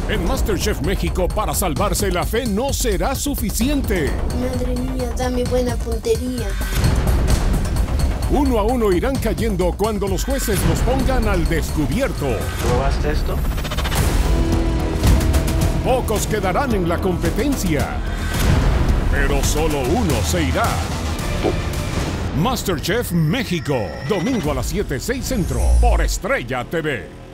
En MasterChef México, para salvarse la fe no será suficiente. Madre mía, dame buena puntería. Uno a uno irán cayendo cuando los jueces los pongan al descubierto. ¿Probaste esto? Pocos quedarán en la competencia, pero solo uno se irá. MasterChef México, domingo a las 7:06 Centro, por Estrella TV.